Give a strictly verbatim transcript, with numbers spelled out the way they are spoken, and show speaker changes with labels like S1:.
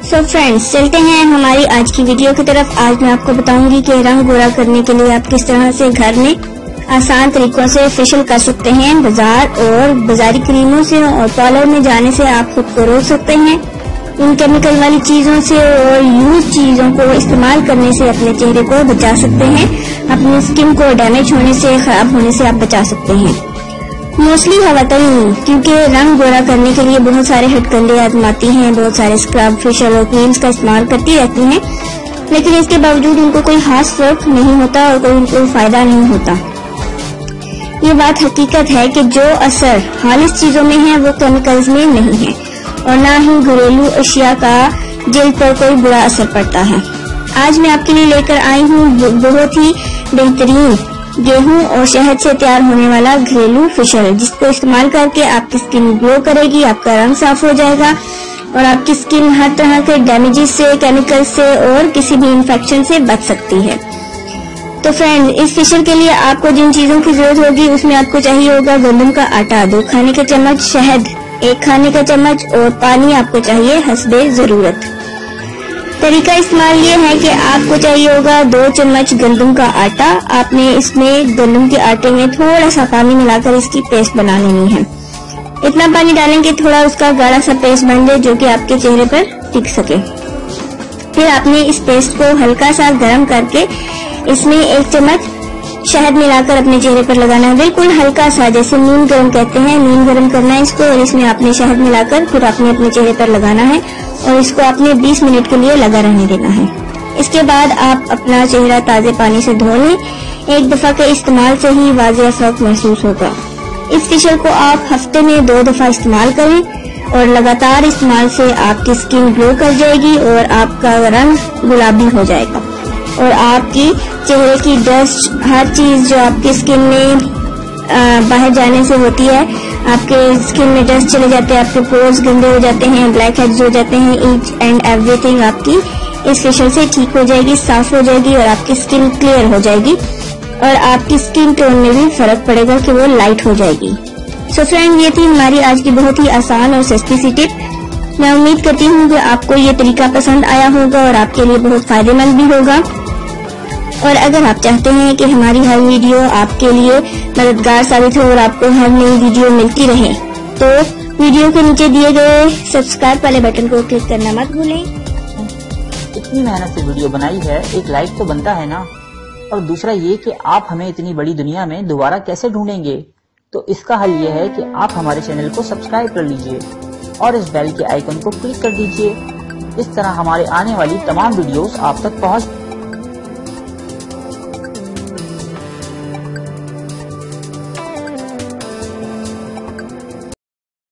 S1: سو friends چلتے ہیں ہماری آج کی ویڈیو کی طرف۔ آج میں آپ کو بتاؤں گی کہ رنگ گورا کرنے کے لیے آپ کس طرح سے گھر میں آسان طریقوں سے فیشل کر سکتے ہیں۔ بازار اور بازاری کریموں سے اور پارلر میں جانے سے آپ خود کو روک سکتے ہیں۔ ان کیمیکل والی چیزوں سے اور یوز چیزوں کو استعمال کرنے سے اپنے چہرے کو بچا سکتے ہیں۔ اپنی اسکن کو ڈیمیج ہونے سے، خراب ہونے سے آپ بچا سکتے ہیں۔ موسٹلی خواتین کیونکہ رنگ گورا کرنے کے لیے بہت سارے ہٹ کنڈے آزماتی ہیں، بہت سارے اسکرب، فیشل اور کریمز کا استعمال کرتی رہتی ہیں، لیکن اس کے باوجود ان کو کوئی خاص فرق نہیں ہوتا اور کوئی ان کو فائدہ نہیں ہوتا۔ یہ بات حقیقت ہے کہ جو اثر خالص چیزوں میں ہے وہ کیمیکلز میں نہیں ہے، اور نہ ہی گھریلو اشیاء کا جلد پر کوئی برا اثر پڑتا ہے۔ آج میں آپ کے لیے لے کر آئی ہوں بہت ہی بہترین گیہوں اور شہد سے تیار ہونے والا گھریلو فیشل، جس کو استعمال کر کے آپ کی اسکن گلو کرے گی، آپ کا رنگ صاف ہو جائے گا اور آپ کی اسکن ہر طرح کے ڈیمیجز سے، کیمیکل سے اور کسی بھی انفیکشن سے بچ سکتی ہے۔ تو فرینڈ، اس فیشل کے لیے آپ کو جن چیزوں کی ضرورت ہوگی اس میں آپ کو چاہیے ہوگا گندم کا آٹا، دو کھانے کے چمچ شہد، ایک کھانے کا چمچ اور پانی آپ کو چاہیے حسب ضرورت۔ طریقہ استعمال یہ ہے کہ آپ کو چاہیے ہوگا دو چمچ گندم کا آٹا۔ آپ نے اس میں گندم کے آٹے میں تھوڑا سا پانی ملا کر اس کی پیسٹ بنا لینی ہے۔ اتنا پانی ڈالیں کہ تھوڑا اس کا گاڑھا سا پیسٹ بن جائے جو کہ آپ کے چہرے پر ٹک سکے۔ پھر آپ نے اس پیسٹ کو ہلکا سا گرم کر کے اس میں ایک چمچ شہد ملا کر اپنے چہرے پر لگانا ہے، بالکل ہلکا سا، جیسے نون گرم کہتے ہیں، نون گرم کرنا ہے اس کو، اور اس میں آپ نے شہد ملا کر پھر آپ نے اپنے چہرے پر لگانا ہے اور اس کو آپ نے بیس منٹ کے لیے لگا رہنے دینا ہے۔ اس کے بعد آپ اپنا چہرہ تازے پانی سے دھو لیں، ایک دفعہ کے استعمال سے ہی واضح فرق محسوس ہوگا۔ اس فیشل کو آپ ہفتے میں دو دفعہ استعمال کریں اور لگاتار استعمال سے آپ کی اسکن گلو کر جائے گی اور آپ کا رنگ گلابی ہو جائے گا، اور آپ کی چہرے کی ڈسٹ، ہر چیز جو آپ کی اسکن میں باہر جانے سے ہوتی ہے، آپ کے اسکن میں ڈسٹ چلے جاتے ہیں، آپ کے پورز گندے ہو جاتے ہیں، بلیک ہیڈز ہو جاتے ہیں، ایچ اینڈ ایوری تھنگ آپ کی اس فیشل سے ٹھیک ہو جائے گی، صاف ہو جائے گی اور آپ کی اسکن کلیئر ہو جائے گی، اور آپ کی اسکن ٹون میں بھی فرق پڑے گا کہ وہ لائٹ ہو جائے گی۔ سو فرینڈ، یہ تھی ہماری آج کی بہت ہی آسان اور سستی سی ٹپ۔ میں امید کرتی ہوں کہ آپ کو یہ طریقہ پسند آیا ہوگا اور آپ کے لیے بہت فائدہ مند بھی ہوگا، اور اگر آپ چاہتے ہیں کہ ہماری ہر ویڈیو آپ کے لیے مددگار ثابت ہو اور آپ کو ہر نئی ویڈیو ملتی رہے تو ویڈیو کے نیچے دیے گئے سبسکرائب والے بٹن کو کلک کرنا مت بھولیں۔
S2: اتنی محنت سے ویڈیو بنائی ہے، ایک لائک تو بنتا ہے نا، اور دوسرا یہ کہ آپ ہمیں اتنی بڑی دنیا میں دوبارہ کیسے ڈھونڈیں گے؟ تو اس کا حل یہ ہے کہ آپ ہمارے چینل کو سبسکرائب کر لیجئے اور اس بیل کے آئیکن کو کلک کر دیجئے۔ اس طرح ہمارے آنے والی تمام ویڈیوز آپ تک پہنچ